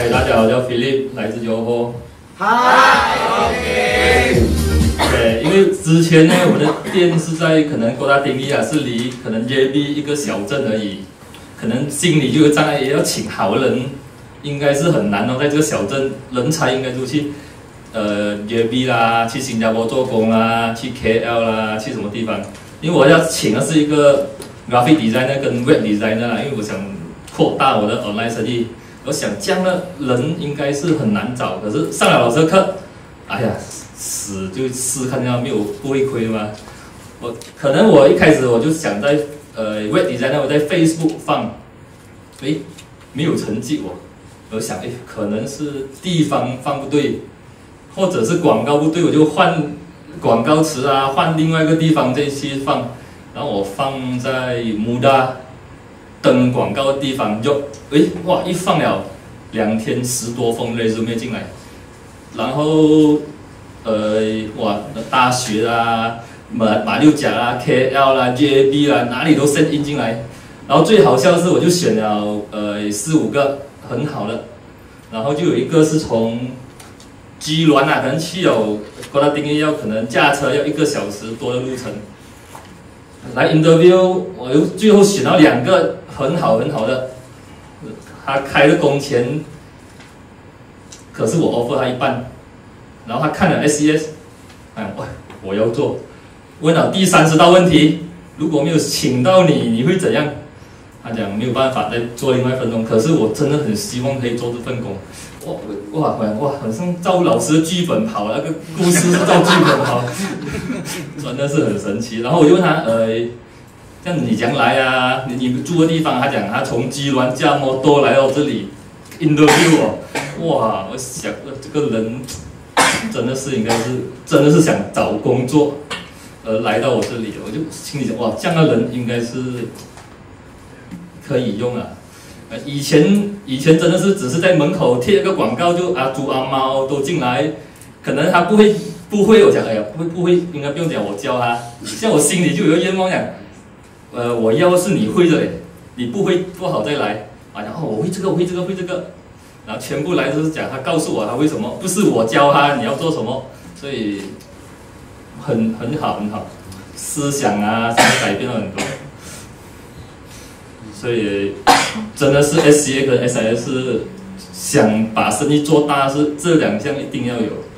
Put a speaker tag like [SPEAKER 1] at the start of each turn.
[SPEAKER 1] 大家好，我叫 Philip， 来自柔佛。
[SPEAKER 2] 嗨 ，OK。
[SPEAKER 1] 对，因为之前呢，我的店是在可能哥打丁利啊，是离可能 JB 一个小镇而已，可能心里就有障碍，也要请好人，应该是很难哦。在这个小镇，人才应该都去JB 啦，去新加坡做工啦，去 KL 啦，去什么地方？因为我要请的是一个 graphic designer 跟 web designer 啦，因为我想扩大我的 online 生意。我想这样的人应该是很难找，可是上了老师的课，哎呀，死就试看下，没有不会亏的嘛。可能我一开始我就想在web designer 我在 Facebook 放，没有成绩我想可能是地方放不对，或者是广告不对，我就换广告词啊，换另外一个地方再去放，然后我放在Muda登广告的地方就哇一放了2天10多封 resume 进来，然后哇大学啦、马六甲啦、KL 啦、JB 啦，哪里都 send in 进来，然后最好笑的是我就选了4、5个很好的，然后就有一个是从基隆啊，可能去了哥打丁利要可能驾车要1个小时多的路程。来 interview， 我又最后选到2个很好的，他开的工钱，可是我 offer 他一半，然后他看了 SES， 我要做，问了第30道问题，如果没有请到你，你会怎样？他讲没有办法再做另外一份工，可是我真的很希望可以做这份工。哇，好像照老师的剧本跑，那个故事是照剧本跑，真的是很神奇。然后我就问他，这样你将来啊，你住的地方，他讲他从基隆驾摩托来到这里 interview 哇，我想这个人真的是应该是真的是想找工作，来到我这里，我就心里想，哇，这样的人应该是可以用啊。以前真的是只是在门口贴一个广告就阿猪阿猫都进来，可能他不会，我讲哎呀不会，应该不用讲，我教他。像我心里就有个愿望讲，我要是你会的嘞，你不会不好再来啊。然后我会这个，然后全部来都是讲他告诉我他为什么，不是我教他你要做什么，所以很好，思想啊改变了很多。所以真的是 SCA 跟 SIS 想把生意做大，是这2项一定要有。